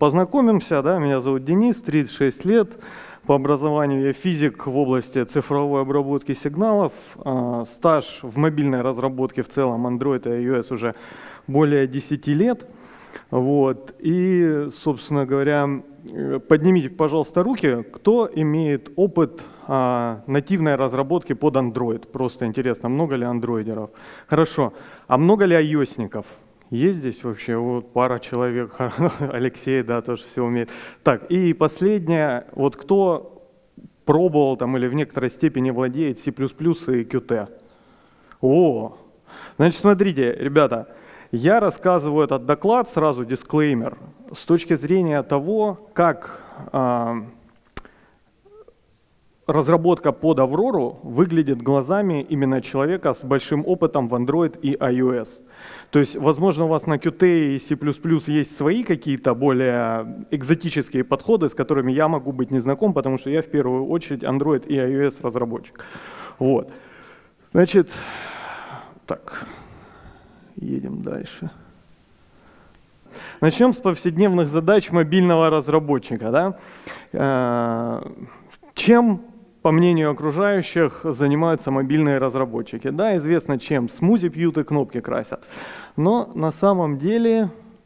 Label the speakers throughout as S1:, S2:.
S1: познакомимся. Да? Меня зовут Денис, 36 лет. По образованию я физик в области цифровой обработки сигналов. Стаж в мобильной разработке в целом Android и iOS уже более 10 лет. Вот. И, собственно говоря, поднимите, пожалуйста, руки, кто имеет опыт нативной разработки под Android. Просто интересно, много ли андроидеров? Хорошо. А много ли iOS-ников? Есть здесь вообще? Вот пара человек. Алексей, да, тоже все умеет. Так, и последнее. Вот кто пробовал там или в некоторой степени владеет C++ и Qt? О, значит, смотрите, ребята, я рассказываю этот доклад, сразу дисклеймер, с точки зрения того, как разработка под Аврору выглядит глазами именно человека с большим опытом в Android и iOS. То есть, возможно, у вас на Qt и C++ есть свои какие-то более экзотические подходы, с которыми я могу быть не знаком, потому что я в первую очередь Android и iOS разработчик. Вот. Значит, так, едем дальше. Начнем с повседневных задач мобильного разработчика. Да? Чем, по мнению окружающих, занимаются мобильные разработчики? Да, известно чем. Смузи пьют и кнопки красят. Но на самом деле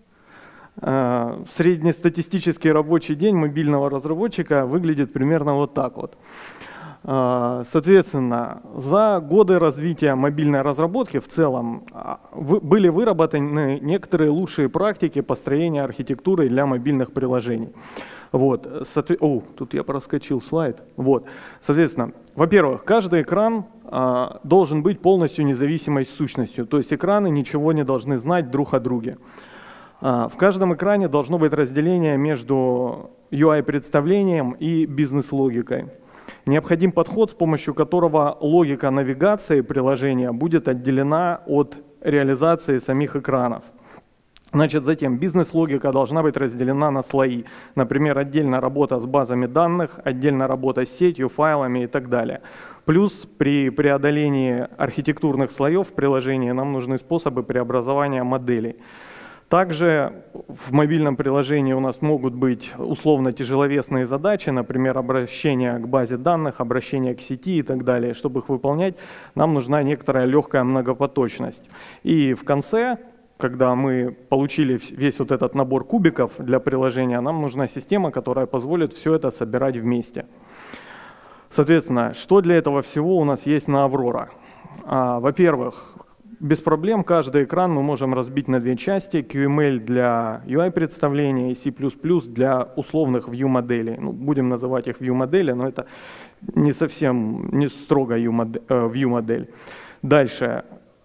S1: среднестатистический рабочий день мобильного разработчика выглядит примерно вот так вот. Соответственно, за годы развития мобильной разработки в целом были выработаны некоторые лучшие практики построения архитектуры для мобильных приложений. Вот. Тут я проскочил слайд. Вот. Соответственно, во-первых, каждый экран должен быть полностью независимой сущностью, то есть экраны ничего не должны знать друг о друге. В каждом экране должно быть разделение между UI-представлением и бизнес-логикой. Необходим подход, с помощью которого логика навигации приложения будет отделена от реализации самих экранов. Значит, затем бизнес-логика должна быть разделена на слои. Например, отдельно работа с базами данных, отдельно работа с сетью, файлами и так далее. Плюс при преодолении архитектурных слоев в приложении нам нужны способы преобразования моделей. Также в мобильном приложении у нас могут быть условно тяжеловесные задачи, например, обращение к базе данных, обращение к сети и так далее. Чтобы их выполнять, нам нужна некоторая легкая многопоточность. И в конце, когда мы получили весь вот этот набор кубиков для приложения, нам нужна система, которая позволит все это собирать вместе. Соответственно, что для этого всего у нас есть на Аврора? Во-первых, без проблем каждый экран мы можем разбить на две части. QML для UI-представления и C++ для условных view-моделей. Ну, будем называть их view-модели, но это не совсем, не строго view-модель. Дальше.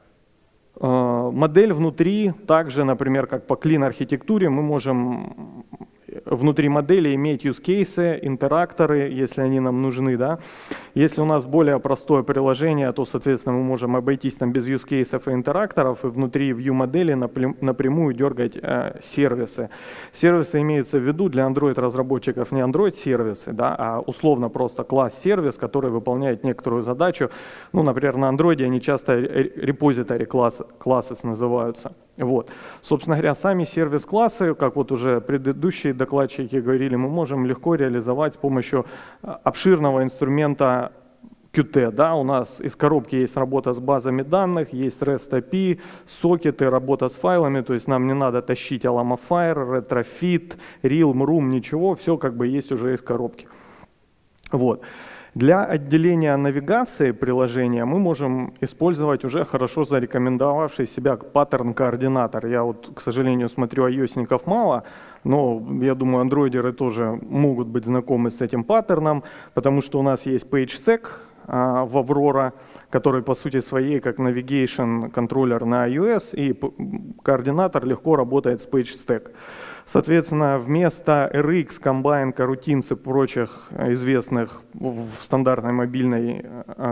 S1: Модель внутри, также, например, как по clean-архитектуре, мы можем внутри модели иметь use-кейсы, интеракторы, если они нам нужны. Да? Если у нас более простое приложение, то, соответственно, мы можем обойтись там без use-кейсов и интеракторов, и внутри view-модели напрямую дергать сервисы. Сервисы имеются в виду для Android-разработчиков не Android-сервисы, да, а условно просто класс-сервис, который выполняет некоторую задачу. Ну, например, на Android они часто repository classes называются. Вот. Собственно говоря, сами сервис-классы, как вот уже предыдущие докладчики говорили, мы можем легко реализовать с помощью обширного инструмента Qt. Да? У нас из коробки есть работа с базами данных, есть REST API, сокеты, работа с файлами, то есть нам не надо тащить Alamafire, Retrofit, Realm, Room, ничего, все как бы есть уже из коробки. Вот. Для отделения навигации приложения мы можем использовать уже хорошо зарекомендовавший себя паттерн-координатор. Я вот, к сожалению, смотрю, iOS-ников мало, но я думаю, андроидеры тоже могут быть знакомы с этим паттерном, потому что у нас есть PageStack в Aurora, который по сути своей как navigation контроллер на iOS, и координатор легко работает с PageStack. Соответственно, вместо RX, Combine, Coroutines и прочих известных в стандартной мобильной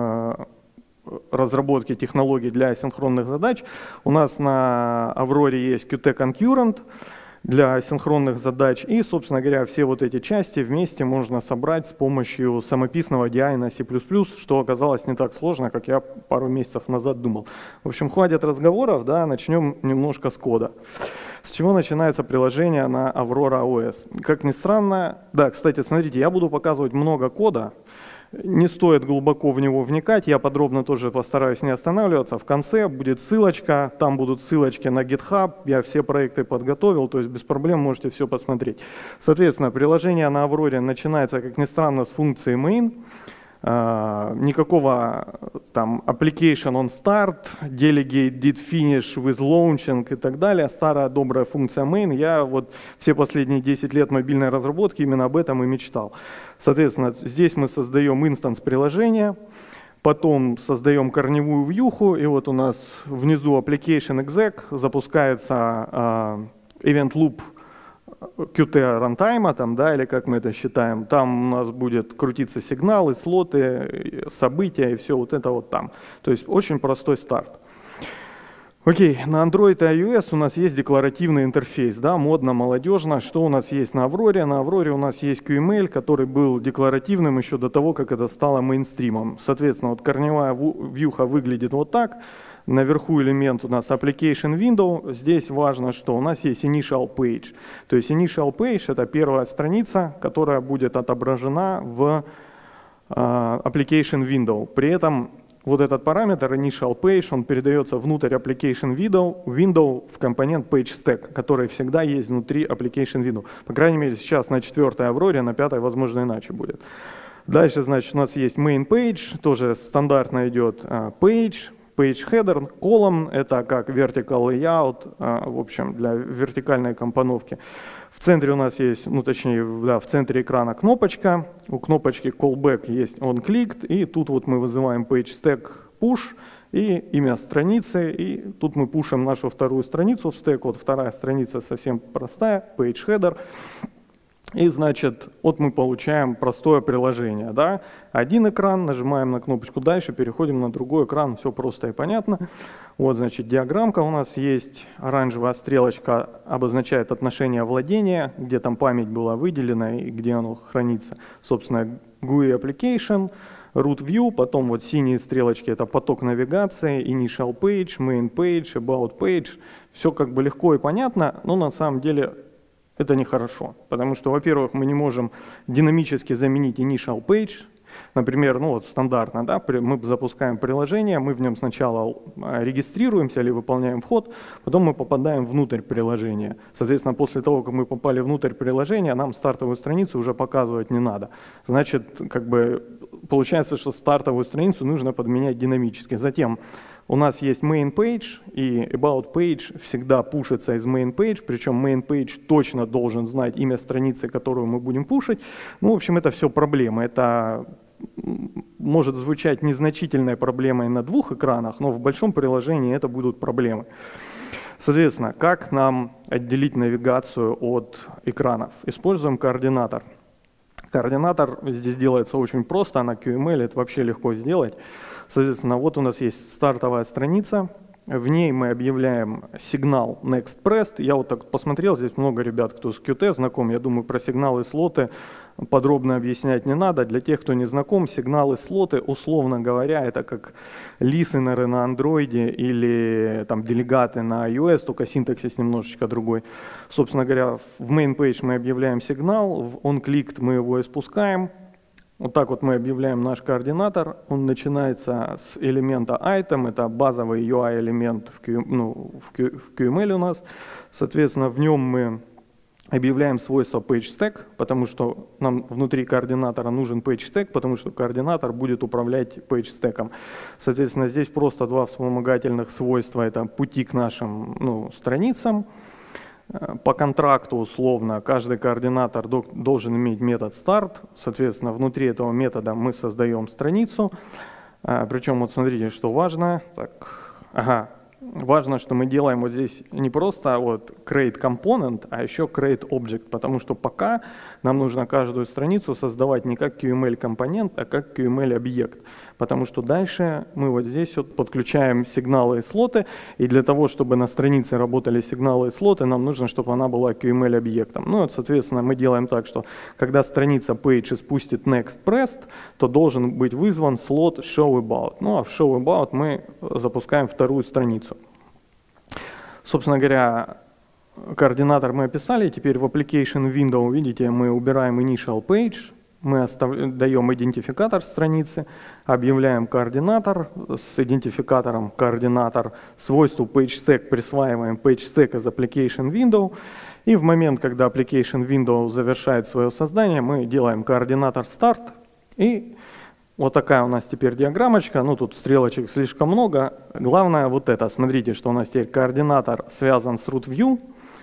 S1: разработке технологий для асинхронных задач у нас на Авроре есть Qt Concurrent. для синхронных задач. И, собственно говоря, все вот эти части вместе можно собрать с помощью самописного DI на C++, что оказалось не так сложно, как я пару месяцев назад думал. В общем, хватит разговоров, да, начнем немножко с кода. С чего начинается приложение на Aurora OS? Как ни странно, да, кстати, смотрите, я буду показывать много кода. Не стоит глубоко в него вникать, я подробно тоже постараюсь не останавливаться. В конце будет ссылочка, там будут ссылочки на GitHub, я все проекты подготовил, то есть без проблем можете все посмотреть. Соответственно, приложение на Aurora начинается, как ни странно, с функции main. Никакого там application on start, delegate did finish with launching и так далее. Старая добрая функция main. Я вот все последние 10 лет мобильной разработки именно об этом и мечтал. Соответственно, здесь мы создаем инстанс приложения, потом создаем корневую вьюху, и вот у нас внизу application exec, запускается event loop Qt runtime, там, да, или как мы это считаем, там у нас будет крутиться сигналы, слоты, события и все вот это вот там. То есть очень простой старт. Окей, на Android и iOS у нас есть декларативный интерфейс, да, модно, молодежно. Что у нас есть на Aurora? На Aurora у нас есть QML, который был декларативным еще до того, как это стало мейнстримом. Соответственно, вот корневая вьюха выглядит вот так. Наверху элемент у нас Application Window. Здесь важно, что у нас есть Initial Page. То есть Initial Page — это первая страница, которая будет отображена в Application Window. При этом вот этот параметр Initial Page, он передается внутрь Application Window в компонент PageStack, который всегда есть внутри Application Window. По крайней мере, сейчас на 4-й Aurora, на 5-й, возможно, иначе будет. Дальше, значит, у нас есть Main Page, тоже стандартно идет Page Header, Column — это как Vertical Layout, в общем, для вертикальной компоновки. В центре у нас есть, ну точнее, да, в центре экрана кнопочка. У кнопочки Callback есть OnClicked, и тут вот мы вызываем PageStack Push и имя страницы, и тут мы пушим нашу вторую страницу в стек. Вот вторая страница совсем простая, Page Header. И, значит, вот мы получаем простое приложение. Да? Один экран, нажимаем на кнопочку «Дальше», переходим на другой экран, все просто и понятно. Вот, значит, диаграммка у нас есть, оранжевая стрелочка обозначает отношение владения, где там память была выделена и где оно хранится. Собственно, GUI Application, Root View, потом вот синие стрелочки — это поток навигации, Initial Page, Main Page, About Page. Все как бы легко и понятно, но на самом деле это нехорошо, потому что, во-первых, мы не можем динамически заменить Initial Page. Например, ну вот стандартно, да, мы запускаем приложение, мы в нем сначала регистрируемся или выполняем вход, потом мы попадаем внутрь приложения. Соответственно, после того, как мы попали внутрь приложения, нам стартовую страницу уже показывать не надо. Значит, как бы получается, что стартовую страницу нужно подменять динамически. Затем у нас есть main page, и about page всегда пушится из main page, причем main page точно должен знать имя страницы, которую мы будем пушить. Ну, в общем, это все проблемы. Это может звучать незначительной проблемой на двух экранах, но в большом приложении это будут проблемы. Соответственно, как нам отделить навигацию от экранов? Используем координатор. Координатор здесь делается очень просто, на QML это вообще легко сделать. Соответственно, вот у нас есть стартовая страница, в ней мы объявляем сигнал Next Pressed. Я вот так посмотрел, здесь много ребят, кто с Qt знаком, я думаю, про сигналы слоты подробно объяснять не надо. Для тех, кто не знаком, сигналы слоты, условно говоря, это как листенеры на Android или там делегаты на iOS, только синтаксис немножечко другой. Собственно говоря, в main page мы объявляем сигнал, в onClicked мы его испускаем. Вот так вот мы объявляем наш координатор. Он начинается с элемента item, это базовый UI-элемент в QML у нас. Соответственно, в нем мы объявляем свойство PageStack, потому что нам внутри координатора нужен PageStack, потому что координатор будет управлять PageStack. Соответственно, здесь просто два вспомогательных свойства. Это пути к нашим страницам. По контракту условно каждый координатор должен иметь метод start. Соответственно, внутри этого метода мы создаем страницу. Причем вот смотрите, что важно. Важно, что мы делаем вот здесь не просто вот create component, а еще create object, потому что пока нам нужно каждую страницу создавать не как QML компонент, а как QML объект. потому что дальше мы вот здесь вот подключаем сигналы и слоты, и для того, чтобы на странице работали сигналы и слоты, нам нужно, чтобы она была QML-объектом. Ну, вот, соответственно, мы делаем так, что когда страница page спустит next pressed, то должен быть вызван слот showAbout. Ну, а в showAbout мы запускаем вторую страницу. Собственно говоря, координатор мы описали, теперь в Application Window, видите, мы убираем Initial Page, мы даем идентификатор страницы, объявляем координатор с идентификатором координатор, свойству PageStack присваиваем PageStack из Application Window, и в момент, когда Application Window завершает свое создание, мы делаем координатор Start, и вот такая у нас теперь диаграммочка, ну тут стрелочек слишком много, главное вот это, смотрите, что у нас теперь координатор связан с root view,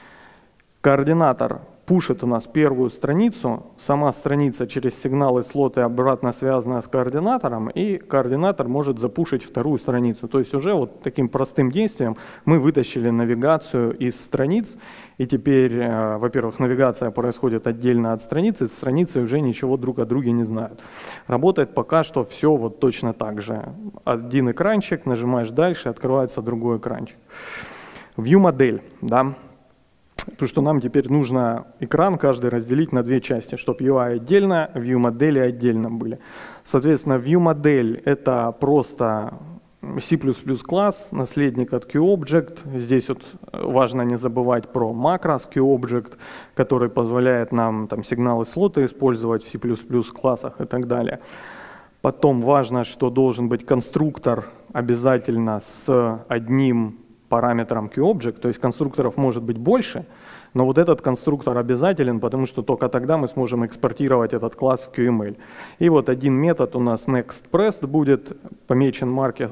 S1: координатор пушит у нас первую страницу, сама страница через сигналы слоты обратно связана с координатором, и координатор может запушить вторую страницу. То есть уже вот таким простым действием мы вытащили навигацию из страниц, и теперь, во-первых, навигация происходит отдельно от страницы, страницы уже ничего друг о друге не знают. Работает пока что все вот точно так же. Один экранчик, нажимаешь дальше, открывается другой экранчик. View-модель, да. Потому что нам теперь нужно экран каждый разделить на две части, чтобы UI отдельно, view-модели отдельно были. Соответственно, view-модель — это просто C++ класс, наследник от QObject. Здесь вот важно не забывать про макрос QObject, который позволяет нам там сигналы слота использовать в C++ классах и так далее. Потом важно, что должен быть конструктор обязательно с одним параметром QObject, то есть конструкторов может быть больше, но вот этот конструктор обязателен, потому что только тогда мы сможем экспортировать этот класс в QML. И вот один метод у нас nextPressed будет помечен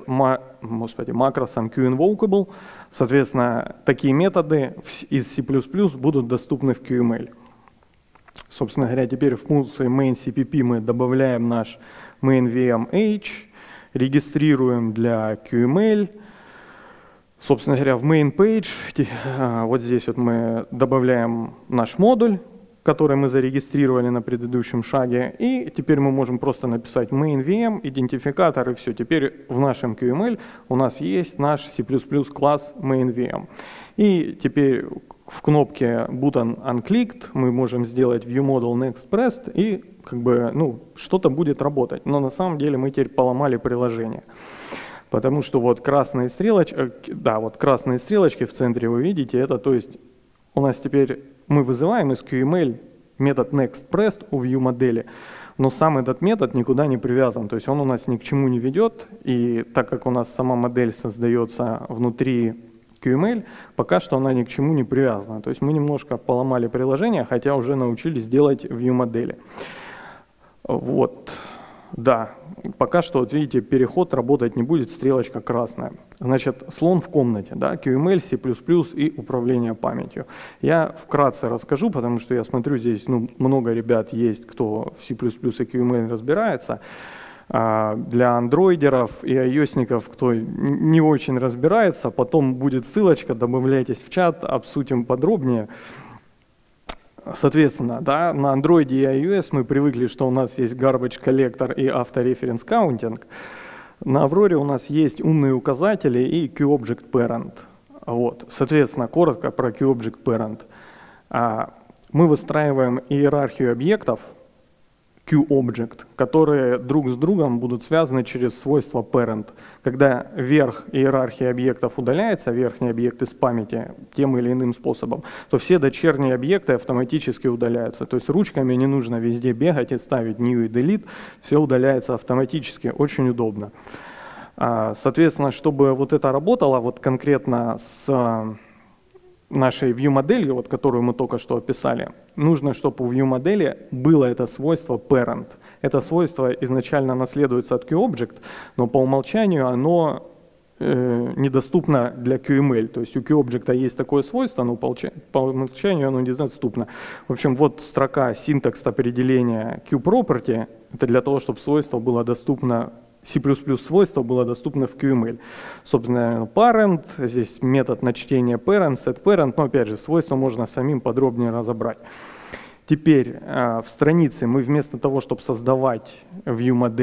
S1: макросом QInvocable. Соответственно, такие методы из C++ будут доступны в QML. Собственно говоря, теперь в функции main.cpp мы добавляем наш main.vm.h, регистрируем для QML. Собственно говоря, в main page, вот здесь вот мы добавляем наш модуль, который мы зарегистрировали на предыдущем шаге, и теперь мы можем просто написать main.vm, идентификатор, и все. Теперь в нашем QML у нас есть наш C++ класс main.vm. И теперь в кнопке Button Unclicked мы можем сделать ViewModel NextPressed, и как бы, ну, что-то будет работать. Но на самом деле мы теперь поломали приложение. Потому что вот красные стрелочки, да, вот красные стрелочки в центре вы видите, это то есть у нас теперь мы вызываем из QML метод nextPressed у view-модели, но сам этот метод никуда не привязан, то есть он у нас ни к чему не ведет, и так как у нас сама модель создается внутри QML, пока что она ни к чему не привязана. То есть мы немножко поломали приложение, хотя уже научились делать view-модели. Вот. Да, пока что, вот видите, переход работать не будет, стрелочка красная. Значит, слон в комнате, да, QML, C++ и управление памятью. Я вкратце расскажу, потому что я смотрю, здесь много ребят есть, кто в C++ и QML разбирается. Для андроидеров и iOS-ников, кто не очень разбирается, потом будет ссылочка, добавляйтесь в чат, обсудим подробнее. Соответственно, да, на Android и iOS мы привыкли, что у нас есть garbage collector и auto-reference counting. На Aurora у нас есть умные указатели и QObject parent. Вот. Соответственно, коротко про QObject parent. Мы выстраиваем иерархию объектов QObject, которые друг с другом будут связаны через свойство parent. Когда верх иерархии объектов удаляется, верхний объект из памяти тем или иным способом, то все дочерние объекты автоматически удаляются. То есть ручками не нужно везде бегать и ставить new и delete, все удаляется автоматически, очень удобно. Соответственно, чтобы вот это работало вот конкретно с нашей view-моделью, вот, которую мы только что описали, нужно, чтобы у view-модели было это свойство parent. Это свойство изначально наследуется от QObject, но по умолчанию оно недоступно для QML. То есть у QObject есть такое свойство, но по умолчанию оно недоступно. В общем, вот строка синтакс определения QProperty, это для того, чтобы свойство было доступно, C++ свойство было доступно в QML. Собственно, parent, здесь метод на чтение parent, setParent, но опять же, свойства можно самим подробнее разобрать. Теперь в странице мы вместо того, чтобы создавать view-модель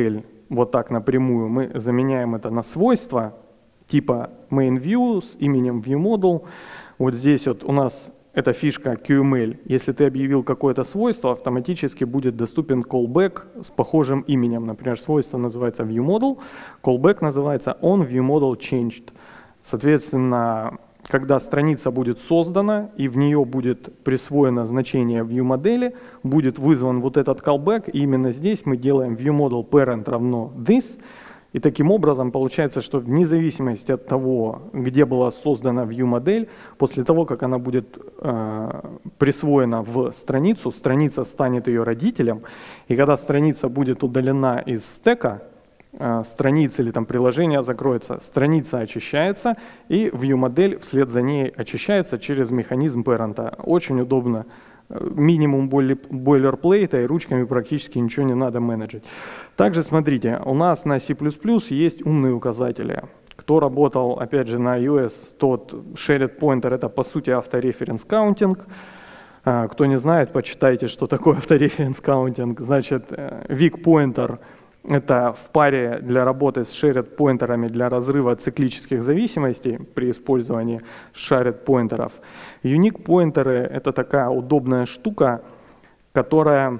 S1: вот так напрямую, мы заменяем это на свойство типа main_view с именем viewModel. Вот здесь вот у нас эта фишка QML. Если ты объявил какое-то свойство, автоматически будет доступен callback с похожим именем. Например, свойство называется viewModel, callback называется onViewModelChanged. Соответственно, когда страница будет создана и в нее будет присвоено значение viewModel, будет вызван вот этот callback, и именно здесь мы делаем viewModelParent равно this. И таким образом получается, что вне зависимости от того, где была создана viewModel, после того, как она будет присвоена в страницу, страница станет ее родителем, и когда страница будет удалена из стека, страница или там приложение закроется, страница очищается, и viewModel вслед за ней очищается через механизм parent. Очень удобно. Минимум бойлерплейта, и ручками практически ничего не надо менеджить. Также смотрите, у нас на C++ есть умные указатели. Кто работал, опять же, на iOS, тот shared pointer — это по сути автореференс каунтинг. Кто не знает, почитайте, что такое автореференс каунтинг. Значит, weak pointer — это в паре для работы с shared поинтерами для разрыва циклических зависимостей при использовании shared поинтеров. Unique поинтеры — это такая удобная штука, которая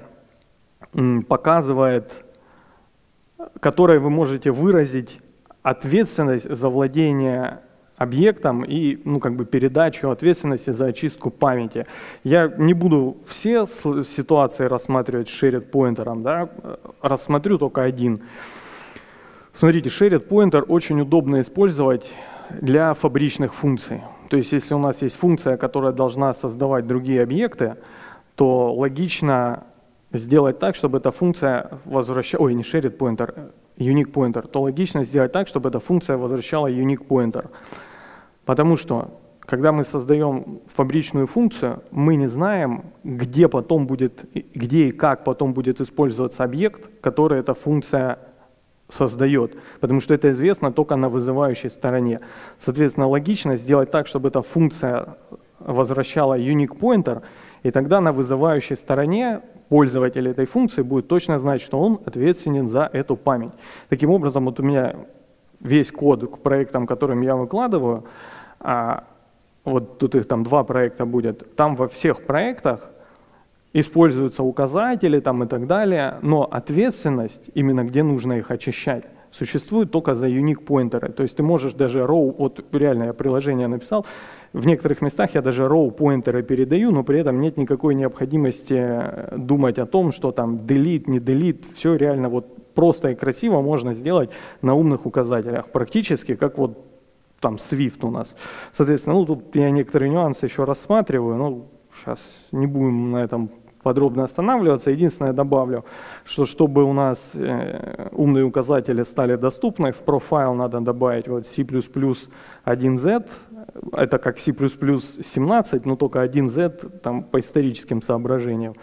S1: показывает, которой вы можете выразить ответственность за владение объектом и передачу ответственности за очистку памяти. Я не буду все ситуации рассматривать с shared поинтером, да? Рассмотрю только один. Смотрите, shared pointer очень удобно использовать для фабричных функций. То есть если у нас есть функция, которая должна создавать другие объекты, то логично сделать так, чтобы эта функция возвращала, не shared pointer, unique pointer, то логично сделать так, чтобы эта функция возвращала unique pointer. Потому что, когда мы создаем фабричную функцию, мы не знаем, где и как потом будет использоваться объект, который эта функция создает. Потому что это известно только на вызывающей стороне. Соответственно, логично сделать так, чтобы эта функция возвращала unique pointer, и тогда на вызывающей стороне пользователь этой функции будет точно знать, что он ответственен за эту память. Таким образом, вот у меня весь код к проектам, которым я выкладываю, вот тут их там 2 проекта будет, там во всех проектах используются указатели там и так далее, но ответственность, именно где нужно их очищать, существует только за unique поинтеры. То есть ты можешь даже row, вот реально я приложение написал, в некоторых местах я даже row поинтеры передаю, но при этом нет никакой необходимости думать о том, что там delete, не delete, все реально вот просто и красиво можно сделать на умных указателях, практически как вот там Swift у нас. Соответственно, тут я некоторые нюансы еще рассматриваю, но сейчас не будем на этом подробно останавливаться. Единственное, добавлю, что чтобы у нас умные указатели стали доступны, в профайл надо добавить вот C++ 1Z, это как C++ 17, но только 1Z там, по историческим соображениям.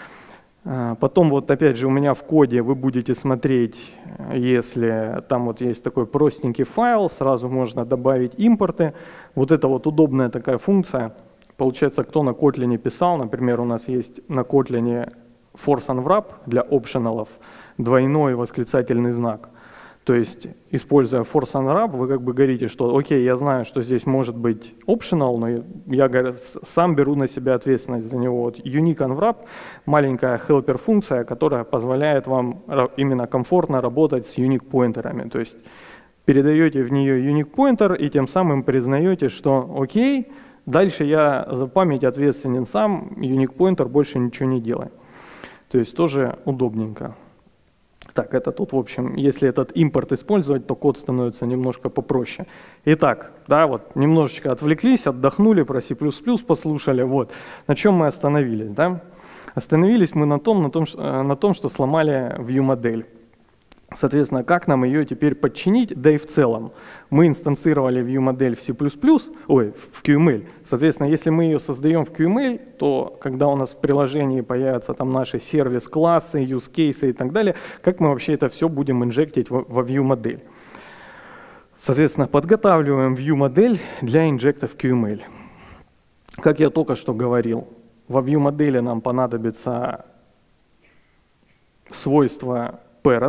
S1: Потом вот опять же у меня в коде вы будете смотреть, если там вот есть такой простенький файл, сразу можно добавить импорты. Вот это вот удобная такая функция. Получается, кто на Kotlin писал, например, у нас есть на Kotlin force unwrap для опшеналов, двойной восклицательный знак. То есть, используя force unwrap, вы как бы говорите, что окей, я знаю, что здесь может быть optional, но я сам беру на себя ответственность за него. Вот unique unwrap — маленькая helper функция, которая позволяет вам именно комфортно работать с unique поинтерами. То есть передаете в нее unique pointer и тем самым признаете, что окей, дальше я за память ответственен сам, unique pointer больше ничего не делает. То есть тоже удобненько. Так, это тут, в общем, если этот импорт использовать, то код становится немножко попроще. Итак, да, вот немножечко отвлеклись, отдохнули, про C++ послушали. Вот. На чем мы остановились? Да? Остановились мы на том, что сломали viewModel. Соответственно, как нам ее теперь подчинить, да и в целом. Мы инстанцировали viewModel в C++, в QML. Соответственно, если мы ее создаем в QML, то когда у нас в приложении появятся там наши сервис-классы, use-кейсы и так далее, как мы вообще это все будем инжектить во viewModel? Соответственно, подготавливаем viewModel для инжекта в QML. Как я только что говорил, во viewModel нам понадобится свойство parent,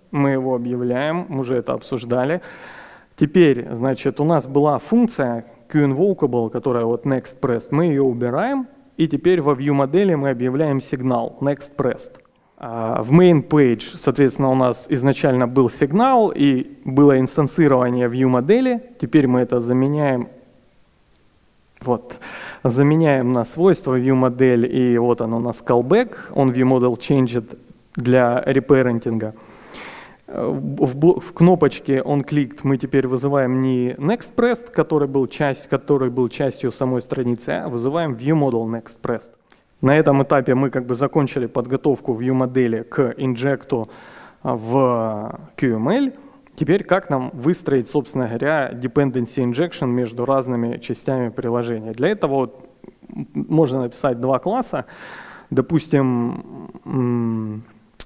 S1: мы его объявляем, мы уже это обсуждали. Теперь, значит, у нас была функция QInvocable, которая вот nextPressed, мы ее убираем, и теперь во view-модели мы объявляем сигнал nextPressed. В main page, соответственно, у нас изначально был сигнал и было инстанцирование view-модели, теперь мы это заменяем, вот, заменяем на свойство view-модель, и вот он у нас callback, он view-model changed для reparenting. В кнопочке onClicked мы теперь вызываем не nextPressed, который был частью самой страницы, а вызываем viewModel nextPressed. На этом этапе мы как бы закончили подготовку view-модели к инжекту в QML. Теперь как нам выстроить, собственно говоря, dependency injection между разными частями приложения? Для этого вот можно написать два класса. Допустим,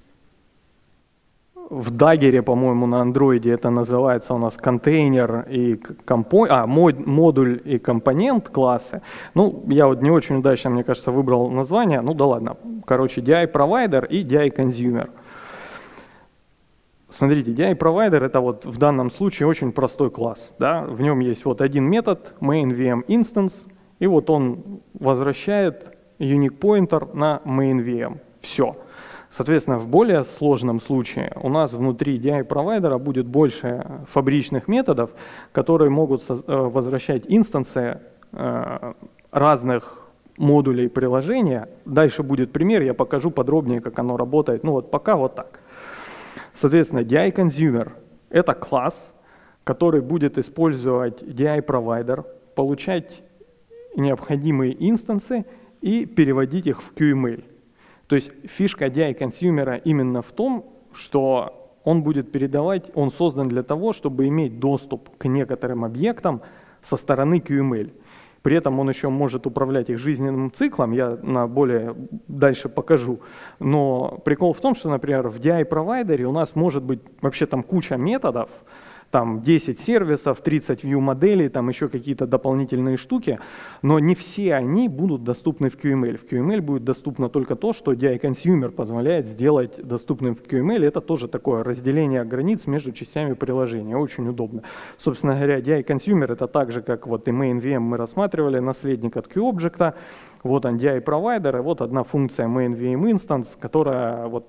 S1: в Dagger, по-моему, на Android это называется у нас контейнер и модуль и компонент классы. Ну, я вот не очень удачно, мне кажется, выбрал название. Ну да ладно. Короче, DI Provider и DI Consumer. Смотрите, DI Provider это вот в данном случае очень простой класс. Да? В нем есть вот один метод main.vm instance, и вот он возвращает unique pointer на main.vm. Все. Соответственно, в более сложном случае у нас внутри DI-провайдера будет больше фабричных методов, которые могут возвращать инстансы разных модулей приложения. Дальше будет пример, я покажу подробнее, как оно работает. Ну вот пока вот так. Соответственно, DI-consumer — это класс, который будет использовать DI-провайдер, получать необходимые инстансы и переводить их в QML. То есть фишка DI-консюмера именно в том, что он будет передавать, он создан для того, чтобы иметь доступ к некоторым объектам со стороны QML. При этом он еще может управлять их жизненным циклом, я более дальше покажу. Но прикол в том, что, например, в DI-провайдере у нас может быть вообще там куча методов, там 10 сервисов, 30 view-моделей, там еще какие-то дополнительные штуки, но не все они будут доступны в QML. В QML будет доступно только то, что DI-консюмер позволяет сделать доступным в QML. Это тоже такое разделение границ между частями приложения, очень удобно. Собственно говоря, DI-консюмер — это так же, как вот и main.vm мы рассматривали, наследник от QObject. Вот он DI-провайдер, и вот одна функция main.vm instance, которая вот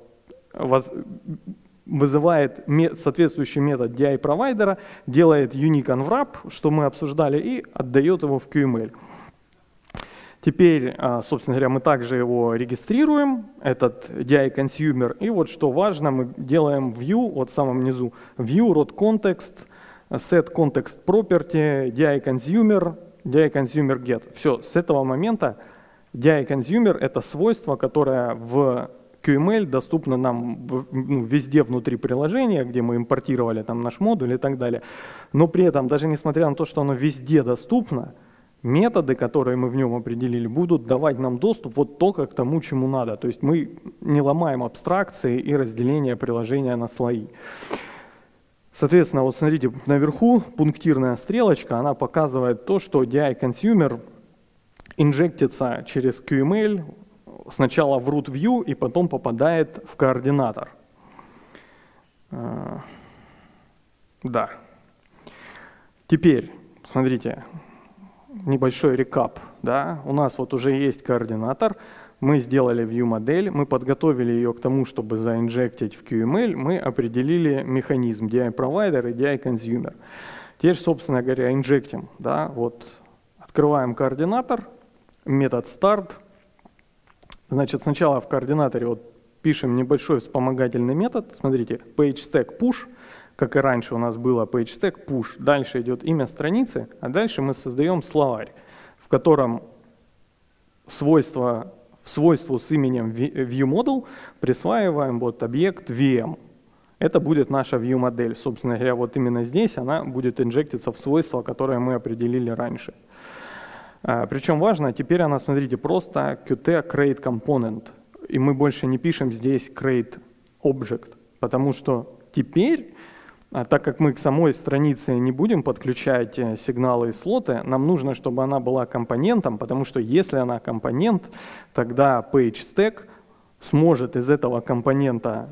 S1: вызывает соответствующий метод DI-провайдера, делает unique unwrap, что мы обсуждали, и отдает его в QML. Теперь, собственно говоря, мы также его регистрируем, этот DI-consumer, и вот что важно, мы делаем view, вот в самом низу, view, root context, set context property, DI-consumer, DI-consumer get. Все, с этого момента DI-consumer — это свойство, которое в QML доступно нам везде внутри приложения, где мы импортировали там наш модуль и так далее. Но при этом, даже несмотря на то, что оно везде доступно, методы, которые мы в нем определили, будут давать нам доступ вот только к тому, чему надо. То есть мы не ломаем абстракции и разделение приложения на слои. Соответственно, вот смотрите, наверху пунктирная стрелочка, она показывает то, что DI-consumer инжектится через QML, сначала в root view и потом попадает в координатор. Да. Теперь, смотрите, небольшой рекап. Да? У нас вот уже есть координатор, мы сделали view-модель, мы подготовили ее к тому, чтобы заинжектить в QML, мы определили механизм DI-провайдер и DI-consumer. Теперь, собственно говоря, инжектим. Да? Вот, открываем координатор, метод start. Значит, сначала в координаторе вот пишем небольшой вспомогательный метод. Смотрите, PageStack_push, как и раньше у нас было PageStack_push. Дальше идет имя страницы, а дальше мы создаем словарь, в котором свойству с именем viewModel присваиваем вот объект VM. Это будет наша view-модель. Собственно говоря, вот именно здесь она будет инжектиться в свойства, которые мы определили раньше. Причем важно, теперь она, смотрите, просто Qt create component. И мы больше не пишем здесь create object, потому что теперь, так как мы к самой странице не будем подключать сигналы и слоты, нам нужно, чтобы она была компонентом, потому что если она компонент, тогда PageStack сможет из этого компонента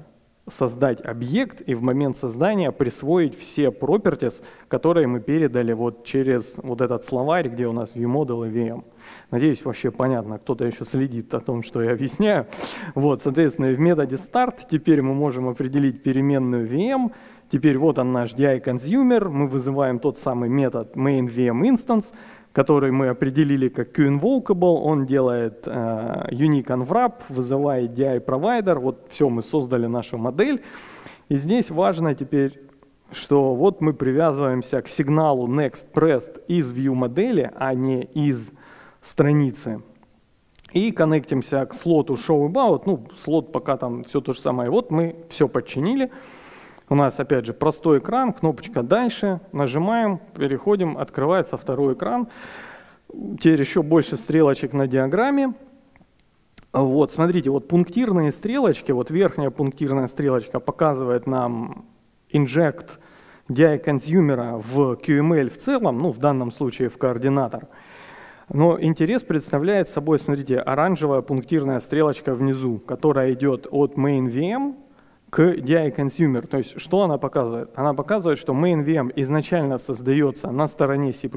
S1: создать объект и в момент создания присвоить все properties, которые мы передали вот через вот этот словарь, где у нас ViewModel и VM. Надеюсь, вообще понятно, кто-то еще следит о том, что я объясняю. Вот, соответственно, в методе start теперь мы можем определить переменную VM. Теперь вот он наш DI-consumer, мы вызываем тот самый метод main_VM_instance, который мы определили как QInvocable, он делает unique unwrap, вызывает DI-provider, вот все, мы создали нашу модель. И здесь важно теперь, что вот мы привязываемся к сигналу next_pressed из view модели, а не из страницы. И коннектимся к слоту showAbout, ну, слот пока там все то же самое. Вот мы все подчинили. У нас, опять же, простой экран, кнопочка «Дальше», нажимаем, переходим, открывается второй экран. Теперь еще больше стрелочек на диаграмме. Вот, смотрите, вот пунктирные стрелочки, вот верхняя пунктирная стрелочка показывает нам inject DI-консюмера в QML в целом, ну, в данном случае в координатор. Но интерес представляет собой, смотрите, оранжевая пунктирная стрелочка внизу, которая идет от main_VM к DI-consumer. То есть что она показывает? Она показывает, что main_VM изначально создается на стороне C++,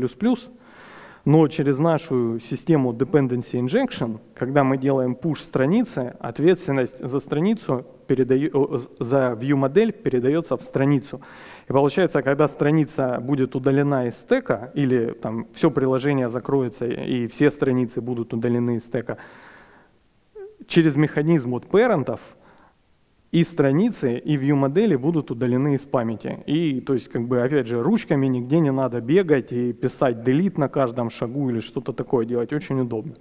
S1: но через нашу систему dependency injection, когда мы делаем push страницы, ответственность за страницу, за view модель передается в страницу. И получается, когда страница будет удалена из стека, или там все приложение закроется и все страницы будут удалены из стека, через механизм от парентов и страницы, и view модели будут удалены из памяти. И, то есть, как бы, опять же, ручками нигде не надо бегать и писать delete на каждом шагу или что-то такое делать. Очень удобно.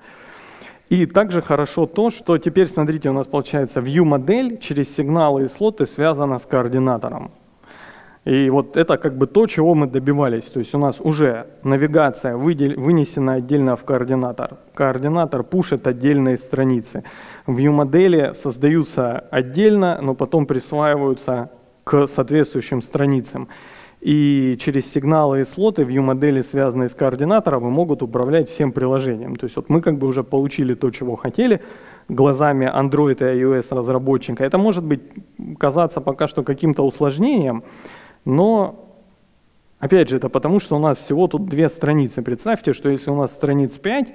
S1: И также хорошо то, что теперь, смотрите, у нас получается view модель через сигналы и слоты связана с координатором. И вот это как бы то, чего мы добивались. То есть у нас уже навигация вынесена отдельно в координатор. Координатор пушит отдельные страницы. View-модели создаются отдельно, но потом присваиваются к соответствующим страницам. И через сигналы и слоты view-модели, связанные с координатором, могут управлять всем приложением. То есть вот мы как бы уже получили то, чего хотели, глазами Android и iOS разработчика. Это может быть казаться пока что каким-то усложнением, но, опять же, это потому, что у нас всего тут 2 страницы. Представьте, что если у нас страниц 5,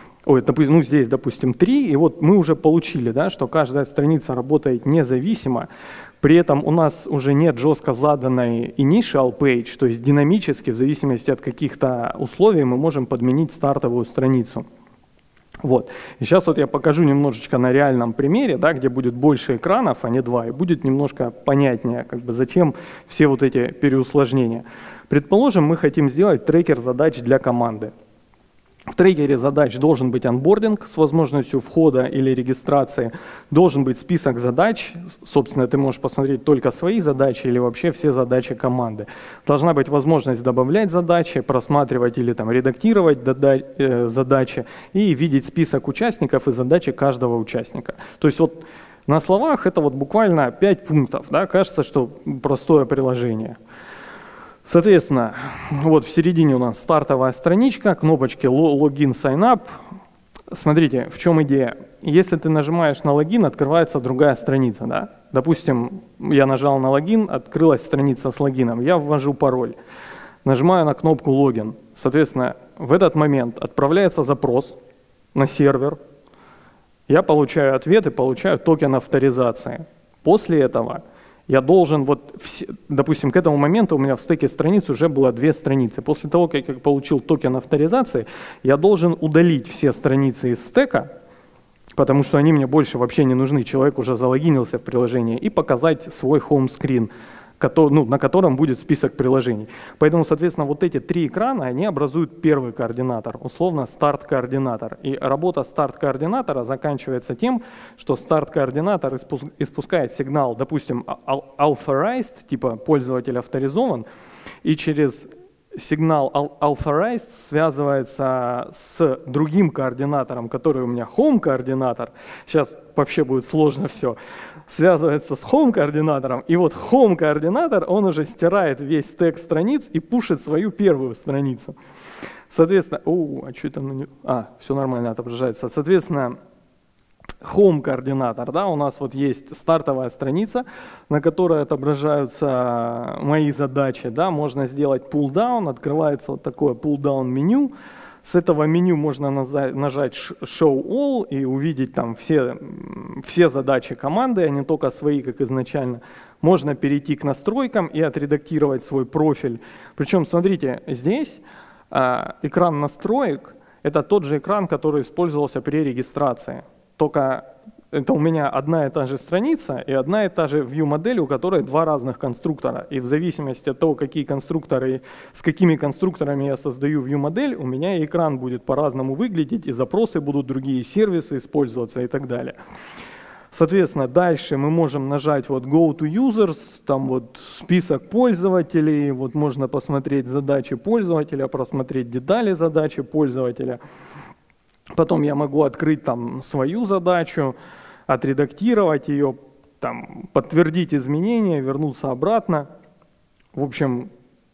S1: ну здесь, допустим, 3, и вот мы уже получили, да, что каждая страница работает независимо, при этом у нас уже нет жестко заданной initial page, то есть динамически, в зависимости от каких-то условий, мы можем подменить стартовую страницу. Вот. И сейчас вот я покажу немножечко на реальном примере, да, где будет больше экранов, а не 2, и будет немножко понятнее, как бы, зачем все вот эти переусложнения. Предположим, мы хотим сделать трекер задач для команды. В трекере задач должен быть онбординг с возможностью входа или регистрации, должен быть список задач, собственно, ты можешь посмотреть только свои задачи или вообще все задачи команды. Должна быть возможность добавлять задачи, просматривать или там, редактировать задачи и видеть список участников и задачи каждого участника. То есть вот на словах это вот буквально 5 пунктов, да? Кажется, что простое приложение. Соответственно, вот в середине у нас стартовая страничка, кнопочки логин, sign up. Смотрите, в чем идея. Если ты нажимаешь на логин, открывается другая страница. Да? Допустим, я нажал на логин, открылась страница с логином. Я ввожу пароль, нажимаю на кнопку логин. Соответственно, в этот момент отправляется запрос на сервер. Я получаю ответ и получаю токен авторизации. После этого я должен, допустим, к этому моменту у меня в стеке страниц уже было 2 страницы. После того, как я получил токен авторизации, я должен удалить все страницы из стека, потому что они мне больше вообще не нужны. Человек уже залогинился в приложение, и показать свой хоум-скрин, на котором будет список приложений. Поэтому, соответственно, вот эти 3 экрана, они образуют первый координатор, условно старт-координатор. И работа старт-координатора заканчивается тем, что старт-координатор испускает сигнал, допустим, authorized, типа пользователь авторизован, и через сигнал authorized связывается с другим координатором, который у меня home-координатор. Сейчас вообще будет сложно все. Связывается с home-координатором, и вот home-координатор, он уже стирает весь стек страниц и пушит свою первую страницу. Соответственно, все нормально отображается. Соответственно, Home координатор, да, у нас вот есть стартовая страница, на которой отображаются мои задачи, да, можно сделать pull-down, открывается вот такое pull-down меню. С этого меню можно нажать Show All и увидеть там все задачи команды, а не только свои, как изначально. Можно перейти к настройкам и отредактировать свой профиль. Причем, смотрите, здесь экран настроек – это тот же экран, который использовался при регистрации. Только это у меня одна и та же страница и одна и та же view-модель, у которой два разных конструктора. И в зависимости от того, с какими конструкторами я создаю view-модель, у меня экран будет по-разному выглядеть, и запросы будут другие, сервисы использоваться и так далее. Соответственно, дальше мы можем нажать вот Go to Users, там вот список пользователей, вот можно посмотреть задачи пользователя, просмотреть детали задачи пользователя. Потом я могу открыть там свою задачу, отредактировать ее, там, подтвердить изменения, вернуться обратно. В общем,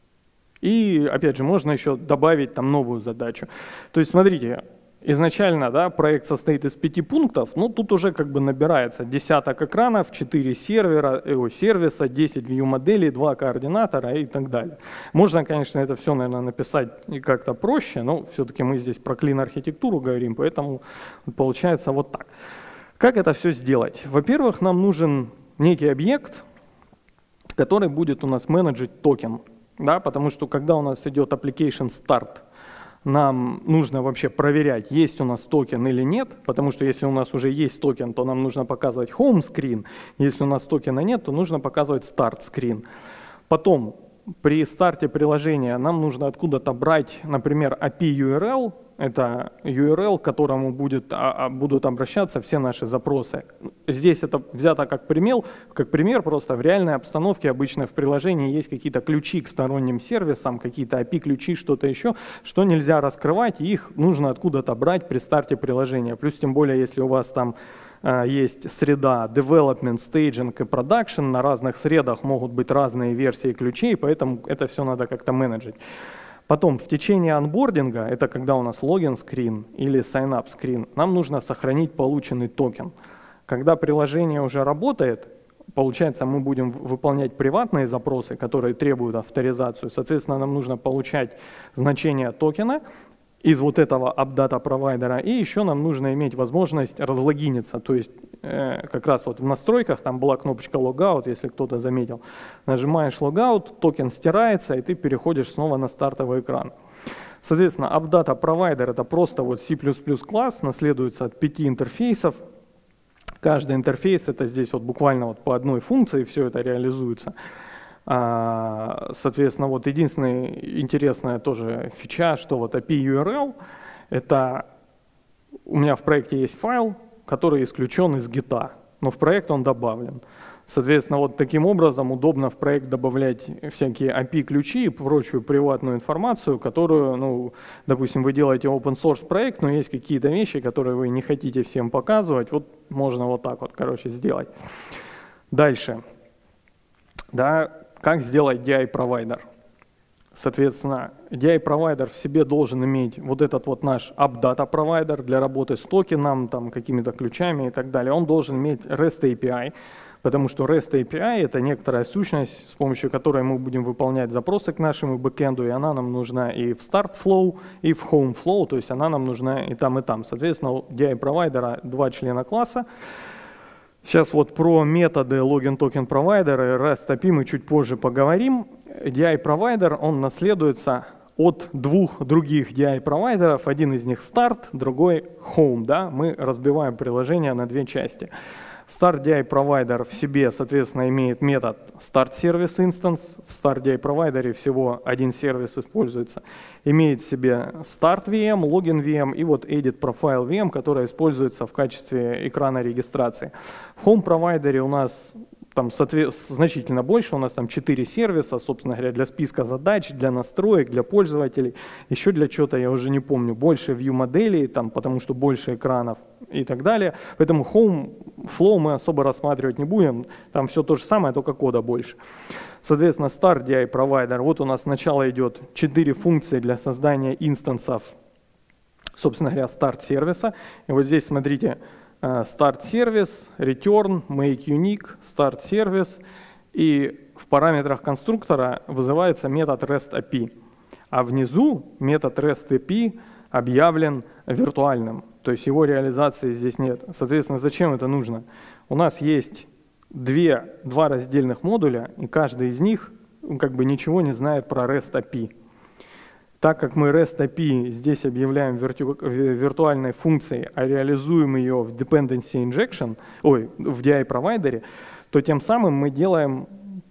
S1: и опять же можно еще добавить там новую задачу. То есть смотрите, изначально, да, проект состоит из 5 пунктов, но тут уже как бы набирается десяток экранов, 4 сервиса, 10 view-моделей, 2 координатора и так далее. Можно, конечно, это все, наверное, написать как-то проще, но все-таки мы здесь про клин-архитектуру говорим, поэтому получается вот так. Как это все сделать? Во-первых, нам нужен некий объект, который будет у нас менеджить токен, да, потому что когда у нас идет application start, нам нужно вообще проверять, есть у нас токен или нет, потому что если у нас уже есть токен, то нам нужно показывать home screen, если у нас токена нет, то нужно показывать start screen. Потом при старте приложения нам нужно откуда-то брать, например, API URL, это URL, к которому будут обращаться все наши запросы. Здесь это взято как пример, просто в реальной обстановке обычно в приложении есть какие-то ключи к сторонним сервисам, какие-то API-ключи, что-то еще, что нельзя раскрывать, и их нужно откуда-то брать при старте приложения. Плюс тем более, если у вас там есть среда development, staging и production, на разных средах могут быть разные версии ключей, поэтому это все надо как-то менеджить. Потом в течение анбординга, это когда у нас логин скрин или sign-up скрин, нам нужно сохранить полученный токен. Когда приложение уже работает, получается, мы будем выполнять приватные запросы, которые требуют авторизацию. Соответственно, нам нужно получать значение токена из вот этого AppData провайдера, и еще нам нужно иметь возможность разлогиниться, то есть как раз вот в настройках там была кнопочка Logout, если кто-то заметил. Нажимаешь Logout, токен стирается, и ты переходишь снова на стартовый экран. Соответственно, AppData провайдер это просто вот C++ класс, наследуется от 5 интерфейсов. Каждый интерфейс это здесь вот буквально вот по одной функции все это реализуется. Соответственно, вот единственная интересная тоже фича, что вот API URL, это у меня в проекте есть файл, который исключен из гита, но в проект он добавлен. Соответственно, вот таким образом удобно в проект добавлять всякие API-ключи и прочую приватную информацию, которую, ну, допустим, вы делаете open source проект, но есть какие-то вещи, которые вы не хотите всем показывать, вот можно вот так вот, короче, сделать. Дальше. Да, как сделать DI-провайдер? Соответственно, DI-провайдер в себе должен иметь вот этот вот наш AppData провайдер для работы с токеном, там, какими-то ключами и так далее. Он должен иметь REST API, потому что REST API — это некоторая сущность, с помощью которой мы будем выполнять запросы к нашему бэкэнду, и она нам нужна и в Start Flow, и в Home Flow, то есть она нам нужна и там, и там. Соответственно, у DI-провайдера 2 члена класса. Сейчас вот про методы Login Token Provider и REST API мы чуть позже поговорим. DI-провайдер, он наследуется от 2 других DI-провайдеров. Один из них Start, другой Home. Да? Мы разбиваем приложение на 2 части. Start DI провайдер в себе, соответственно, имеет метод Start Service Instance. В Start DI провайдере всего один сервис используется. Имеет в себе Start VM, Login VM и вот Edit Profile VM, которая используется в качестве экрана регистрации. В Home провайдере у нас там значительно больше, у нас там 4 сервиса, собственно говоря, для списка задач, для настроек, для пользователей, еще для чего-то, я уже не помню, больше view-моделей, там, потому что больше экранов и так далее. Поэтому Home Flow мы особо рассматривать не будем, там все то же самое, только кода больше. Соответственно, Start DI провайдер, вот у нас сначала идет 4 функции для создания инстансов, собственно говоря, старт сервиса. И вот здесь, смотрите, start service, return, make unique, start service, и в параметрах конструктора вызывается метод REST API, а внизу метод REST API объявлен виртуальным, то есть его реализации здесь нет. Соответственно, зачем это нужно? У нас есть два раздельных модуля, и каждый из них как бы ничего не знает про REST API. Так как мы REST API здесь объявляем виртуальной функцией, а реализуем ее в Dependency Injection, в DI-провайдере, то тем самым мы делаем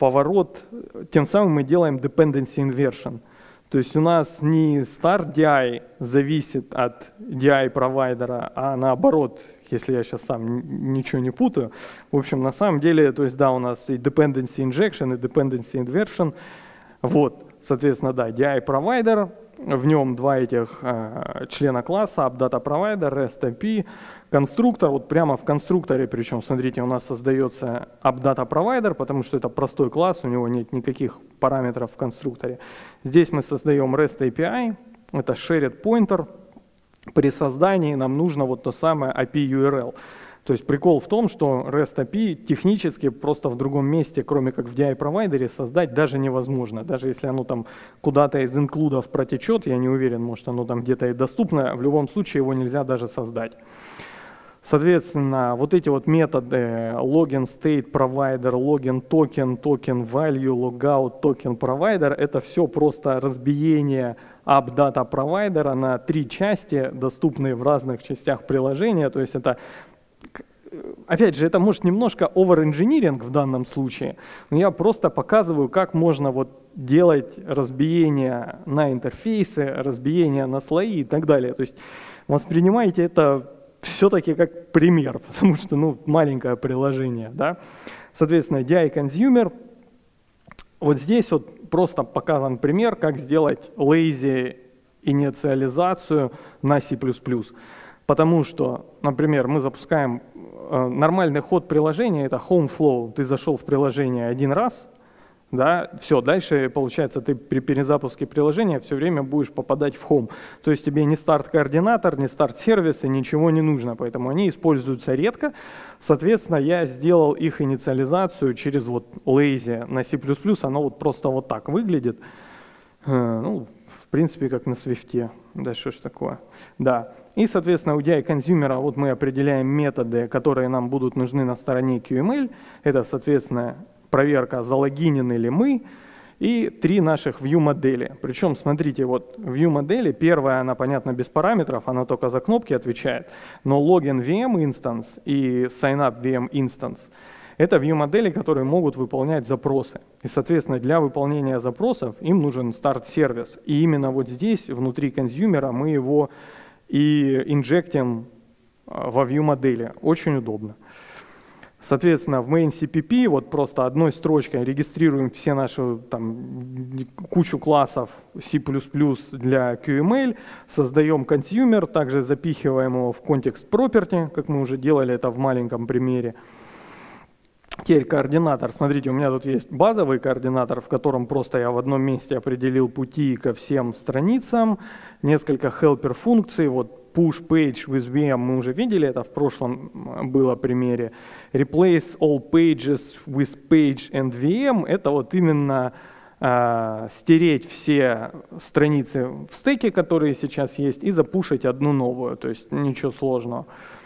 S1: Dependency Inversion. То есть у нас не Start DI зависит от DI-провайдера, а наоборот, если я сейчас сам ничего не путаю. В общем, на самом деле, то есть да, у нас и Dependency Injection, и Dependency Inversion. Вот, соответственно, да, DI-провайдер, в нем два этих члена класса, AppDataProvider, REST API, конструктор, вот прямо в конструкторе, причем, смотрите, у нас создается AppDataProvider, потому что это простой класс, у него нет никаких параметров в конструкторе. Здесь мы создаем REST API, это shared pointer. При создании нам нужно вот то самое API URL. То есть прикол в том, что REST API технически просто в другом месте, кроме как в DI-провайдере, создать даже невозможно. Даже если оно там куда-то из инклюдов протечет, я не уверен, может оно там где-то и доступно, в любом случае его нельзя даже создать. Соответственно, вот эти вот методы login state provider, login token, token value, logout token provider, это все просто разбиение AppDataProvider на 3 части, доступные в разных частях приложения. То есть это, опять же, это может немножко over-engineering в данном случае, но я просто показываю, как можно вот делать разбиение на интерфейсы, разбиение на слои и так далее. То есть воспринимайте это все-таки как пример, потому что маленькое приложение. Да? Соответственно, DI-консюмер. Вот здесь вот просто показан пример, как сделать lazy инициализацию на C++. Потому что, например, мы запускаем нормальный ход приложения, это home flow. Ты зашел в приложение один раз, да, все, дальше, получается, ты при перезапуске приложения все время будешь попадать в home. То есть тебе ни старт-координатор, ни старт-сервис, и ничего не нужно, поэтому они используются редко. Соответственно, я сделал их инициализацию через вот lazy на C++, оно вот просто вот так выглядит. В принципе, как на Swift. Да, что ж такое. Да. И, соответственно, у DI-консюмера вот мы определяем методы, которые нам будут нужны на стороне QML. Это, соответственно, проверка, залогинены ли мы, и 3 наших view-модели. Причем, смотрите, вот view-модели, первая, она, понятно, без параметров, она только за кнопки отвечает, но login VM instance и signup VM instance — это view-модели, которые могут выполнять запросы. И, соответственно, для выполнения запросов им нужен старт-сервис. И именно вот здесь, внутри консюмера, мы его и инжектим во view-модели. Очень удобно. Соответственно, в main CPP вот просто одной строчкой регистрируем все наши кучу классов C++ для QML, создаем консюмер, также запихиваем его в context property, как мы уже делали это в маленьком примере. Теперь координатор. Смотрите, у меня тут есть базовый координатор, в котором просто я в одном месте определил пути ко всем страницам, несколько helper функций. Вот push page with VM мы уже видели, это в прошлом было примере. Replace all pages with page and VM — это вот именно стереть все страницы в стеке, которые сейчас есть, и запушить одну новую, то есть ничего сложного.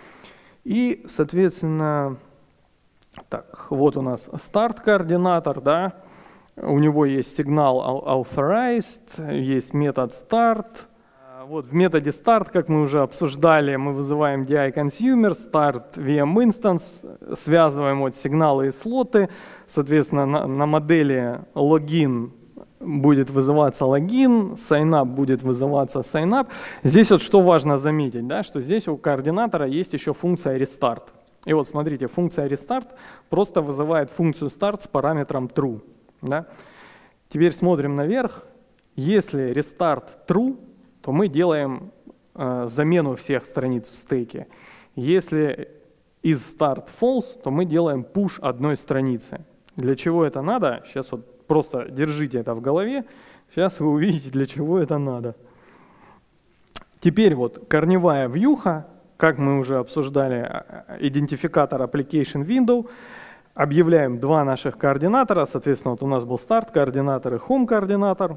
S1: И, соответственно, так, вот у нас старт-координатор, да, у него есть сигнал authorized, есть метод start. Вот в методе start, как мы уже обсуждали, мы вызываем DI-consumer, start VM instance, связываем вот сигналы и слоты. Соответственно, на модели логин будет вызываться логин, signup будет вызываться signup. Здесь вот что важно заметить, да, что здесь у координатора есть еще функция restart. И вот смотрите, функция restart просто вызывает функцию start с параметром true. Да? Теперь смотрим наверх. Если restart true, то мы делаем замену всех страниц в стеке. Если is start false, то мы делаем push одной страницы. Для чего это надо? Сейчас вот просто держите это в голове. Сейчас вы увидите, для чего это надо. Теперь вот корневая вьюха как мы уже обсуждали, идентификатор Application Window, объявляем два наших координатора, соответственно, вот у нас был старт-координатор и home-координатор.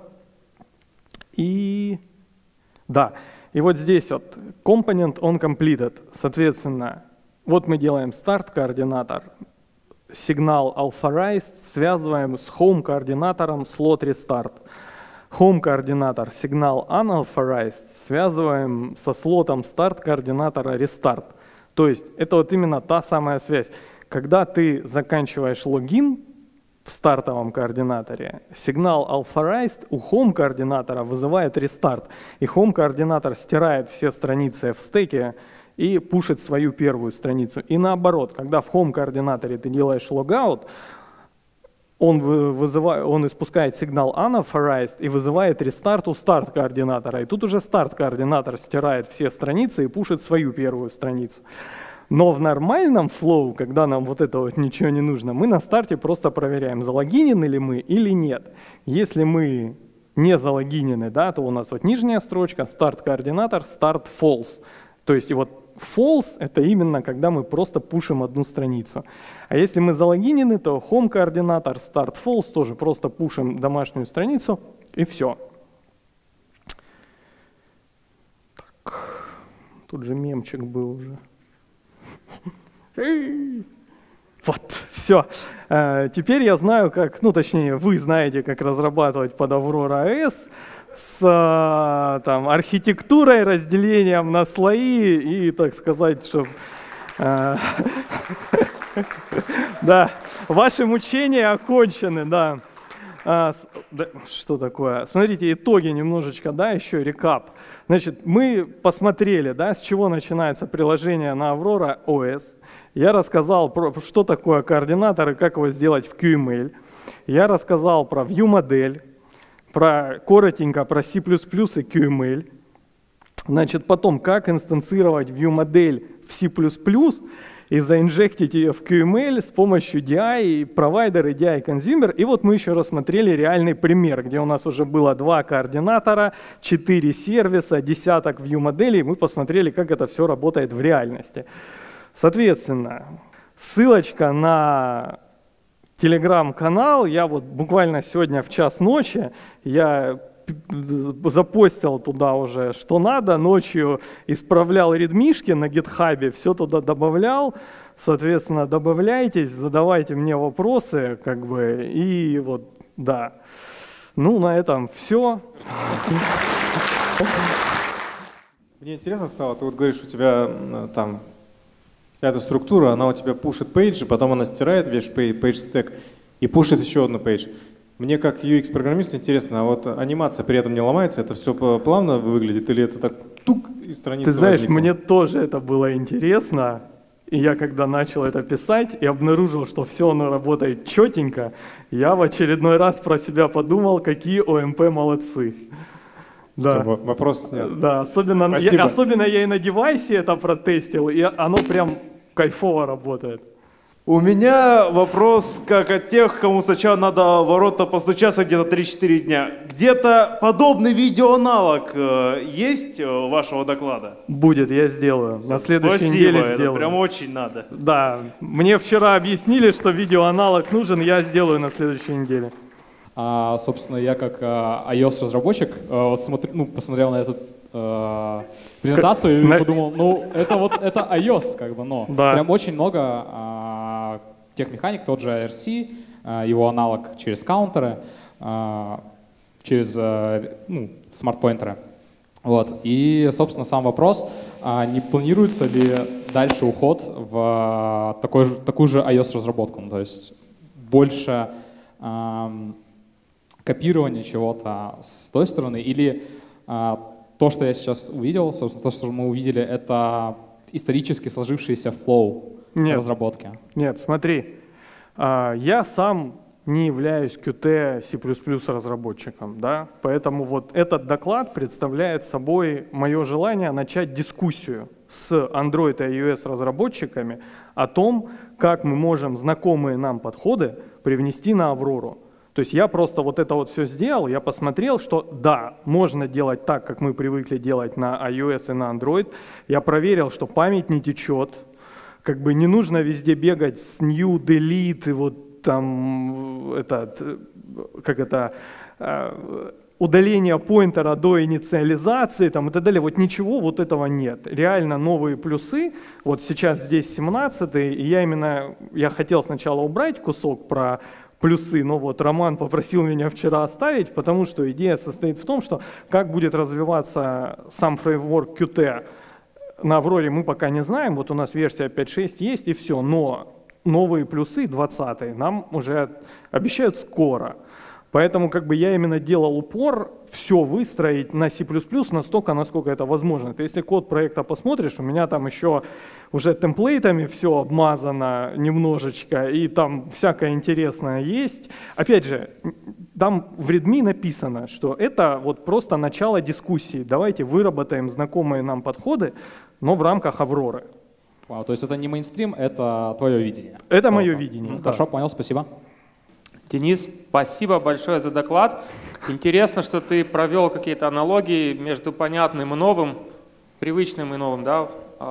S1: И да, и вот здесь вот component onCompleted, соответственно, вот мы делаем старт-координатор, сигнал authorized связываем с home-координатором slot restart. Home-координатор, сигнал unauthorized связываем со слотом старт-координатора restart. То есть это вот именно та самая связь. Когда ты заканчиваешь логин в стартовом координаторе, сигнал authorized у home-координатора вызывает рестарт. И home-координатор стирает все страницы в стеке и пушит свою первую страницу. И наоборот, когда в home-координаторе ты делаешь logout, он испускает сигнал unauthorized и вызывает рестарт у старт-координатора. И тут уже старт-координатор стирает все страницы и пушит свою первую страницу. Но в нормальном флоу, когда нам вот это вот ничего не нужно, мы на старте просто проверяем, залогинены ли мы или нет. Если мы не залогинены, да, то у нас вот нижняя строчка, старт-координатор, старт false. То есть вот false — это именно когда мы просто пушим одну страницу. А если мы залогинены, то home-координатор, start false, тоже просто пушим домашнюю страницу и все. Так, тут же мемчик был уже. Вот, все. Теперь я знаю, как, ну точнее, вы знаете, как разрабатывать под Aurora OS с там, архитектурой, разделением на слои и, так сказать, чтобы... Да, ваши мучения окончены, да. Что такое? Смотрите, итоги немножечко, да, еще рекап. Значит, мы посмотрели, да, с чего начинается приложение на Aurora OS. Я рассказал, что такое координатор и как его сделать в QML. Я рассказал про view-модель, коротенько про C++ и QML. Значит, потом, как инстанцировать view-модель в C++ и заинжектить ее в QML с помощью DI, провайдер и DI консюмер. И вот мы еще рассмотрели реальный пример, где у нас уже было 2 координатора, 4 сервиса, десяток view-моделей. Мы посмотрели, как это все работает в реальности. Соответственно, ссылочка на телеграм-канал. Я вот буквально сегодня в час ночи я запостил туда уже, что надо, ночью исправлял редмишки на гитхабе, все туда добавлял. Соответственно, добавляйтесь, задавайте мне вопросы, как бы, и вот, да. Ну, на этом все.
S2: Мне интересно стало, ты вот говоришь, у тебя там эта структура, она у тебя пушит пейджи, потом она стирает весь пейдж-стек и пушит еще одну пейдж. Мне как UX-программисту интересно, а вот анимация при этом не ломается, это все плавно выглядит или это так тук и страница
S1: Ты знаешь,
S2: возникла?
S1: мне тоже это было интересно, и я когда начал это писать и обнаружил, что все оно работает четенько, я в очередной раз про себя подумал, какие ОМП молодцы. Да.
S2: Все, вопрос снят.
S1: Да, особенно я и на девайсе это протестил, и оно прям кайфово работает.
S3: У меня вопрос, как от тех, кому сначала надо в ворота постучаться где-то 3-4 дня. Где-то подобный видеоаналог есть вашего доклада?
S1: Будет, я сделаю. На следующей неделе сделаю.
S3: Спасибо, прям очень надо.
S1: Да, мне вчера объяснили, что видеоаналог нужен, я сделаю на следующей неделе.
S4: Собственно, я как iOS-разработчик посмотрел на эту презентацию и подумал, ну, это iOS, как бы, но
S1: да.
S4: Прям очень много тех механик, тот же IRC, его аналог через каунтеры, через смарт-поинтеры. Вот. И, собственно, сам вопрос, не планируется ли дальше уход в такую же iOS-разработку, то есть больше копирование чего-то с той стороны, или то, что я сейчас увидел, собственно, то, что мы увидели, это исторически сложившийся флоу разработки?
S1: Нет, смотри, я сам не являюсь Qt C++ разработчиком, да? Поэтому вот этот доклад представляет собой мое желание начать дискуссию с Android и iOS разработчиками о том, как мы можем знакомые нам подходы привнести на Aurora. То есть я просто вот это вот все сделал, я посмотрел, что да, можно делать так, как мы привыкли делать на iOS и на Android. Я проверил, что память не течет, как бы не нужно везде бегать с new, delete и вот там удаление поинтера до инициализации там, и так далее. Вот ничего вот этого нет. Реально новые плюсы. Вот сейчас здесь 17-й, и я хотел сначала убрать кусок про плюсы, но вот Роман попросил меня вчера оставить, потому что идея состоит в том, что как будет развиваться сам фреймворк Qt на Авроре мы пока не знаем, вот у нас версия 5.6 есть и все, но новые плюсы 20-е нам уже обещают скоро. Поэтому как бы я именно делал упор все выстроить на C++ настолько, насколько это возможно. Ты если код проекта посмотришь, у меня там еще уже темплейтами все обмазано немножечко, и там всякое интересное есть. Опять же, там в README написано, что это вот просто начало дискуссии. Давайте выработаем знакомые нам подходы, но в рамках Авроры.
S4: Вау, то есть это не мейнстрим, это твое видение?
S1: Это мое видение.
S4: Хорошо, понял, спасибо.
S5: Денис, спасибо большое за доклад. Интересно, что ты провел какие-то аналогии между понятным и новым, привычным и новым, да?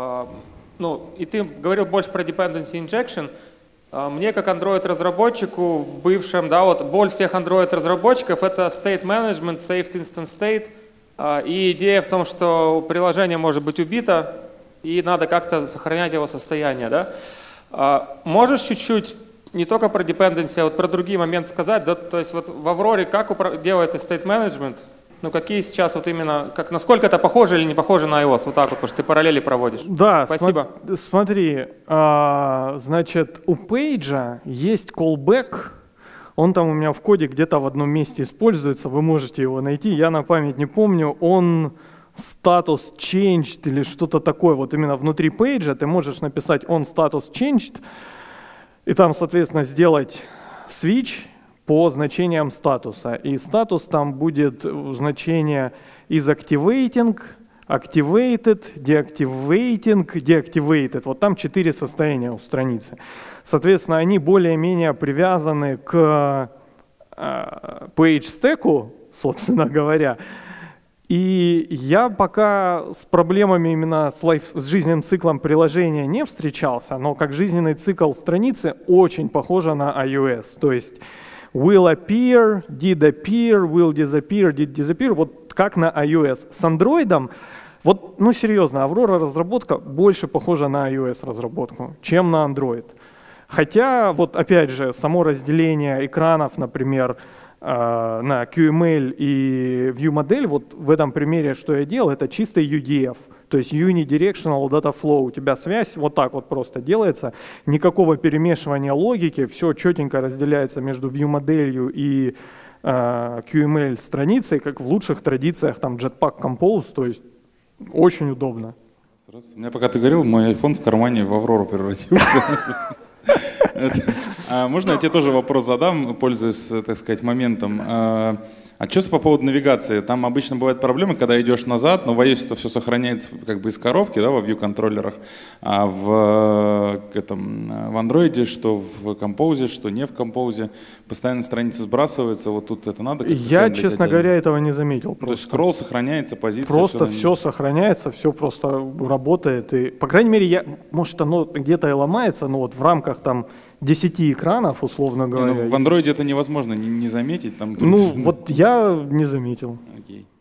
S5: И ты говорил больше про dependency injection. Мне, как Android-разработчику в бывшем, да, вот боль всех Android-разработчиков — это state management, saved instance state. И идея в том, что приложение может быть убито, и надо как-то сохранять его состояние, да? Можешь чуть-чуть не только про dependency, а вот про другие моменты сказать, да? То есть вот в Авроре как делается state management? Ну какие сейчас вот именно, насколько это похоже или не похоже на iOS? Вот так вот, потому что ты параллели проводишь.
S1: Да,
S5: спасибо.
S1: Смотри, значит, у Page есть callback, он там у меня в коде где-то в одном месте используется, вы можете его найти, я на память не помню, он status changed или что-то такое, вот именно внутри Page ты можешь написать on status changed, и там, соответственно, сделать switch по значениям статуса. И статус там будет значение is activating, activated, deactivating, deactivated. Вот там 4 состояния у страницы. Соответственно, они более-менее привязаны к page stack, собственно говоря. И я пока с проблемами именно с жизненным циклом приложения не встречался, но как жизненный цикл страницы очень похоже на iOS. То есть will appear, did appear, will disappear, did disappear, вот как на iOS. С Android, вот, ну серьезно, Aurora разработка больше похожа на iOS разработку, чем на Android. Хотя, вот опять же, само разделение экранов, например, на QML и ViewModel, вот в этом примере, что я делал, это чистый UDF, то есть Unidirectional Data Flow. У тебя связь вот так вот просто делается, никакого перемешивания логики, все четенько разделяется между ViewModel и QML страницей, как в лучших традициях там Jetpack Compose, то есть очень удобно.
S6: У меня, пока ты говорил, мой iPhone в кармане в Аврору превратился. Можно я тебе тоже вопрос задам, пользуясь, так сказать, моментом? А что по поводу навигации? Там обычно бывают проблемы, когда идешь назад, но в iOS это все сохраняется как бы из коробки, да, во view-контроллерах, а в Android, что в Compose, что не в Compose, постоянно страница сбрасывается, вот тут это надо?
S1: Я, честно говоря, этого не заметил.
S6: То есть скролл сохраняется, позиция?
S1: Просто все сохраняется, все просто работает. И, по крайней мере, может оно где-то и ломается, но вот в рамках там 10 экранов, условно говоря.
S6: В Android это невозможно не заметить. Там,
S1: ну, вот я не заметил.
S6: Окей.